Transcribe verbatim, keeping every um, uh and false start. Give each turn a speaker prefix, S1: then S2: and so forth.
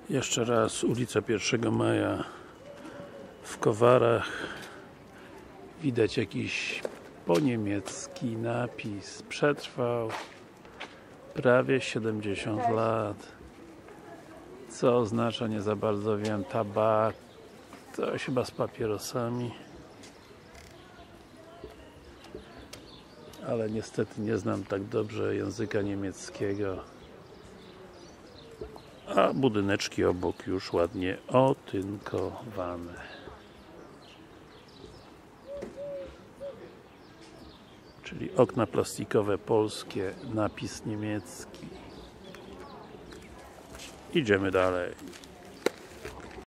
S1: Jeszcze raz ulica pierwszego maja w Kowarach. Widać jakiś poniemiecki napis. Przetrwał prawie siedemdziesiąt lat. Co oznacza, nie za bardzo wiem. Tabak. To chyba z papierosami. Ale niestety nie znam tak dobrze języka niemieckiego. A budyneczki obok już ładnie otynkowane. Czyli okna plastikowe polskie, napis niemiecki. Idziemy dalej.